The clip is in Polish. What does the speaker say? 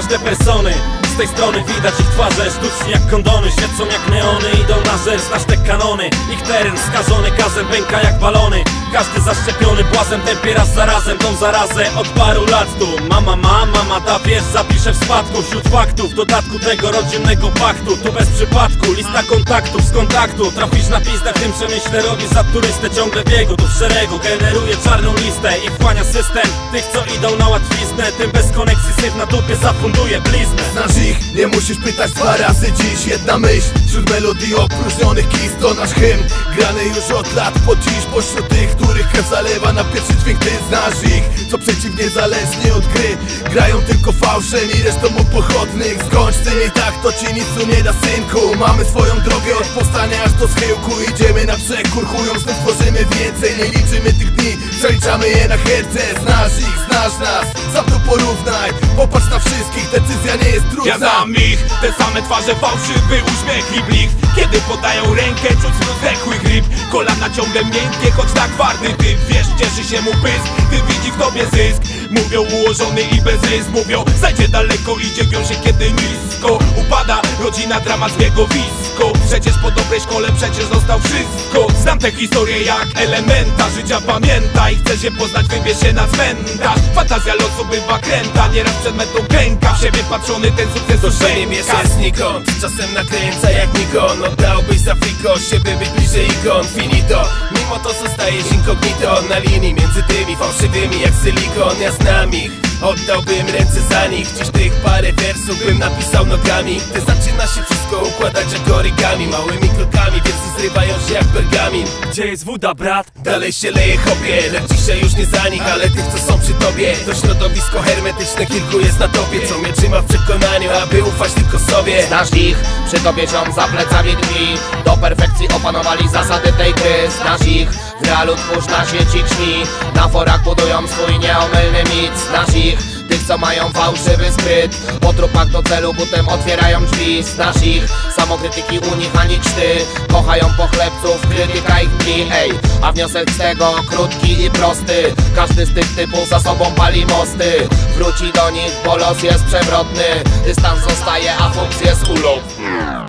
te persony. Z tej strony widać ich twarze, sztuczni jak kondony, świecą jak neony, idą na żer, znasz te kanony. Ich teren skażony gazem, pęka jak balony. Każdy zaszczepiony błazem, tępie raz za razem tą zarazę od paru lat tu. Mama da, wiesz, zapiszę w spadku wśród faktów, w dodatku tego rodzinnego paktu. Tu bez przypadku, lista kontaktów z kontaktu. Trafisz na pizdę w tym przemyśle, robisz za turystę ciągle biegu. Tu w szeregu generuje czarną listę i wchłania system tych, co idą na łatwiznę. Tym bez koneksji syf na dupie zafunduje bliznę. Znasz ich, nie musisz pytać dwa razy dziś. Jedna myśl wśród melodii opróżnionych kist to nasz hymn, grany już od lat po dziś. Pośród tych, których krew zalewa na pierwszy dźwięk, ty znasz ich, co przeciw niezależnie od gry grają tylko fałszem i resztą pochodnych. Skończ z tym i tak to ci nic tu nie da, synku. Mamy swoją drogę od powstania aż do schyłku. Idziemy na przekór, chują znów tworzymy więcej. Nie liczymy tych dni, przeliczamy je na herce. Znasz ich, znasz nas, sam tu porównaj. Popatrz na wszystkich, decyzja nie jest trudna. Ja znam ich, te same twarze, fałszywy uśmiech i blisk. Kiedy podają rękę, czuć zdechłych ryb. Kolana ciągle miękkie, choć tak twardy typ. Wiesz, cieszy się mu pysk, ty widzi w tobie zysk. Mówią ułożony i bez rys, mówią zajdzie daleko i dziewią się kiedy nisko. Upada rodzina, dramat zbiegowisko. Przecież po dobrej szkole przecież został wszystko. Znam tę historię jak elementa życia, pamiętaj. Chcesz je poznać, wybierz się na cmentarz. Fantazja losu bywa kręta, nieraz przed metą klęka. W siebie patrzony ten sukces to, że nie bierze znikąd, czasem nakręca jak Nikon. Oddałbyś za friko, siebie być bliżej ikon. Finito, mimo to zostajesz incognito. Na linii między tymi fałszywymi jak silikon. Ja znam ich, oddałbym ręce za nich. Dziś tych parę wersów bym napisał nogami. Gdy zaczyna się wszystko układać jak origami. Małymi krokami, wiersy zrywają się jak pergamin. Gdzie jest woda, brat? Dalej się leje hopie, lecz dzisiaj już nie za nich, ale tych, co są przy tobie. To środowisko hermetyczne, kilku jest na topie, co mnie trzyma w przekonaniu, aby ufać tylko sobie. Znasz ich, przy tobie ciąg za plecami drzwi. Do perfekcji opanowali zasady tej gry. Znasz ich, w realu twórz na sieci czmi. Na forach budują swój nieomylny mit. Znasz ich, tych co mają fałszywy spryt. Po trupach do celu butem otwierają drzwi. Znasz ich, samokrytyki u nich ani krzty. Kochają pochlebców, krytyka ich dni. Ej, a wniosek z tego krótki i prosty. Każdy z tych typów za sobą pali mosty. Wróci do nich, bo los jest przewrotny. Dystans zostaje, a fuks jest ulotny.